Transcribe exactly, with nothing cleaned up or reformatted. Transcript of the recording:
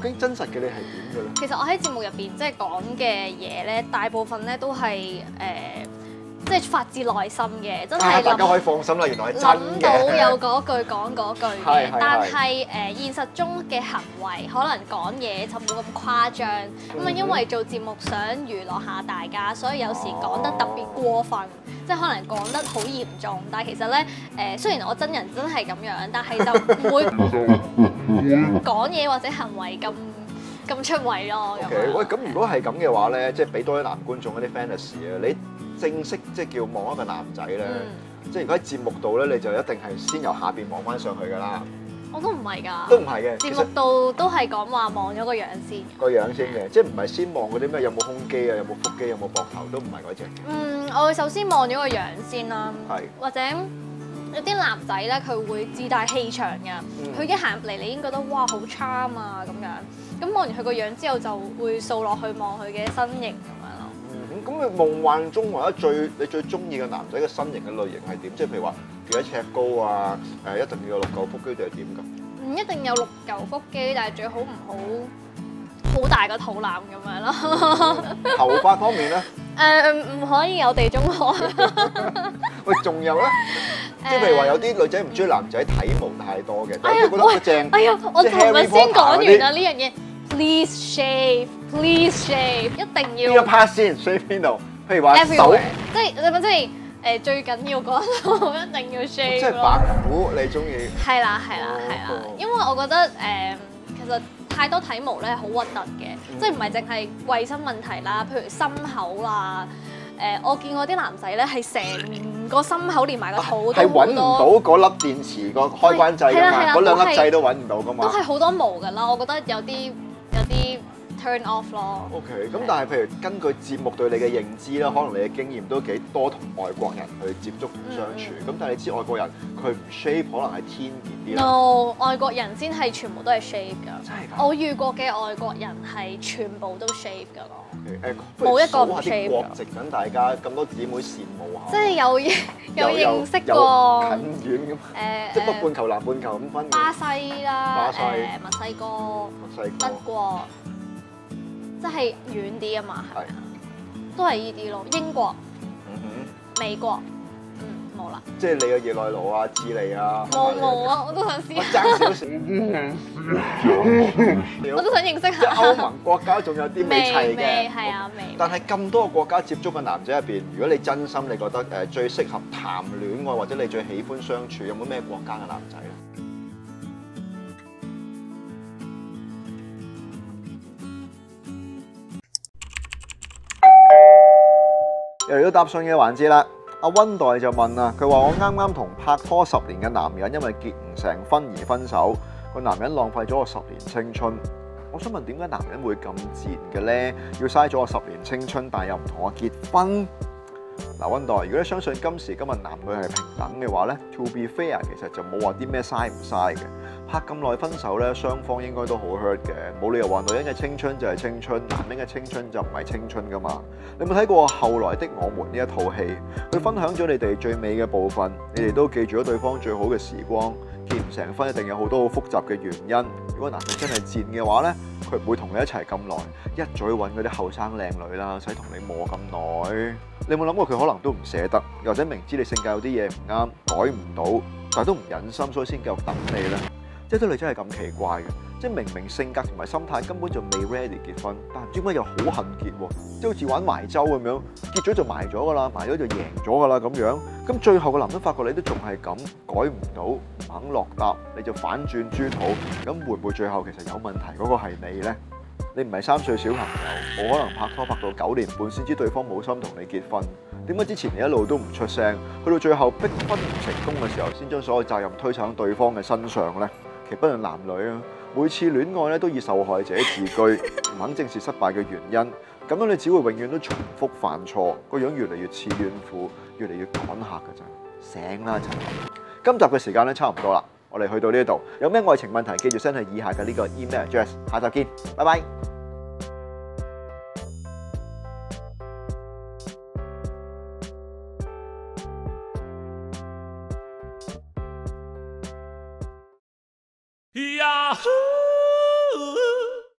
竟真實嘅你係點嘅咧？ 其實我喺節目入邊即係講嘅嘢咧，大部分咧都係誒。呃即係發自內心嘅，真係大家可以放心啦，原來係真諗到嘅。 有嗰句講嗰句嘅，但係誒現實中嘅行為可能講嘢就冇咁誇張，咁啊因為做節目想娛樂下大家，所以有時講得特別過分，即係可能講得好嚴重，但係其實咧誒雖然我真人真係咁樣，但係就唔會講嘢或者行為咁咁出位咯。 OK，喂，咁如果係咁嘅話咧，即係俾多啲男觀眾一啲 fantasy 啊，你正式即係叫望一個男仔咧，嗯、即係如果喺節目度咧，你就一定係先由下邊望翻上去㗎啦。 我都唔係㗎， 都唔係嘅。 節目度都係講話望咗個樣先。 個樣先嘅，即係唔係先望嗰啲咩有冇胸肌啊，有冇腹肌，有冇膊頭，都唔係嗰隻。 嗯，我會首先望咗個樣先啦， 係或者有啲男仔咧，佢會自帶氣場㗎，佢、嗯、一行入嚟，你已經覺得哇好 charm 啊咁樣，咁望完佢個樣之後，就會掃落去望佢嘅身形。 咁你夢幻中或者最你最中意嘅男仔嘅身形嘅類型係點？即係譬如話幾多尺高啊？誒，一定要有六嚿腹肌定係點㗎？唔一定有六嚿腹肌，但係最好唔好好大個肚腩咁樣咯。 頭髮方面咧？ 誒唔可以有地中海。 喂，仲有咧？即係譬如話有啲女仔唔中意男仔體毛太多嘅，但係佢覺得好正。 哎呀，我尋日先講完啦呢樣嘢。Please shave, please shave， 一定要。 邊個 part 先 shave 邊度？譬如話手， 即係你咪即係誒最緊要嗰度一定要 shave 咯。 即係白虎，你中意？ 係啦係啦係啦，因為我覺得誒其實太多體毛咧好核突嘅，即係唔係淨係衞生問題啦，譬如心口啦。誒，我見過啲男仔咧係成個心口連埋個肚都係揾唔到嗰粒電池個開關掣㗎嘛，嗰兩粒掣都揾唔到㗎嘛。 都係好多毛㗎啦，我覺得有啲。有啲 turn off 咯。 OK，咁但係譬如根據節目對你嘅認知啦，可能你嘅經驗都幾多同外國人去接觸同相處。咁但係你知外國人佢唔 shave 可能係天然啲。 No， 外國人先係全部都係 shave 㗎。 真係㗎？ 我遇過嘅外國人係全部都 shave 㗎咯。 誒， 冇一個唔 shave 㗎。 國籍等大家咁多姊妹羨慕下。 即係有有認識過近遠咁。 誒即係北半球、南半球咁分。 巴西啦，誒墨西哥、 墨西哥、 德國。即係遠啲啊嘛，係咪啊？都係呢啲咯，英國、嗯、哼美國，嗯冇啦。即係你嘅熱內盧啊、智利啊， 冇冇啊！我都想試下。 爭少少， 我都想認識下。 即係歐盟國家仲有啲未齊嘅， 係啊未。 但係咁多個國家接觸嘅男仔入邊，如果你真心你覺得誒最適合談戀愛或者你最喜歡相處，有冇咩國家嘅男仔咧？又嚟到答信嘅環節啦，阿溫代就問啊，佢話我啱啱同拍拖十年嘅男人因為結唔成婚而分手，個男人浪費咗我十年青春。我想問點解男人會咁賤嘅咧？要嘥咗我十年青春，但係又唔同我結婚？嗱，溫代，如果你相信今時今日男女係平等嘅話咧 ，to be fair 其實就冇話啲咩嘥唔嘥嘅。拍咁耐分手咧，雙方應該都好 hurt 嘅，冇理由話女人嘅青春就係青春，男人嘅青春就唔係青春噶嘛。你有冇睇過《後來的我們》呢一套戲？佢分享咗你哋最美嘅部分，你哋都記住咗對方最好嘅時光。結唔成婚一定有好多好複雜嘅原因。如果男人真係賤嘅話咧，佢唔會同你一齊咁耐，一早揾嗰啲後生靚女啦，使同你磨咁耐。你有冇諗過佢可能都唔捨得，又或者明知你性格有啲嘢唔啱，改唔到，但係都唔忍心，所以先繼續等你咧？即係啲女仔係咁奇怪嘅，即係明明性格同埋心態根本就未 ready 結婚，但唔知點解又好恨結喎，即係好似玩埋周咁樣，結咗就埋咗噶啦，埋咗就贏咗噶啦咁樣。咁最後個男人發覺你都仲係咁，改唔到，唔肯落答，你就反轉豬肚，咁會唔會最後其實有問題嗰個係你呢？你唔係三歲小朋友，冇可能拍拖拍到九年半先知對方冇心同你結婚。點解之前你一路都唔出聲，去到最後逼婚唔成功嘅時候，先將所有責任推上對方嘅身上呢？其實不論男女啊，每次戀愛咧都以受害者自居，唔肯正視失敗嘅原因，咁樣你只會永遠都重複犯錯，個樣越嚟越似怨婦，越嚟越趕客㗎咋，醒啦陳！今集嘅時間咧差唔多啦，我哋去到呢度，有咩愛情問題記住 send 去以下嘅呢個 email address， 下集見，拜拜。Yahoo!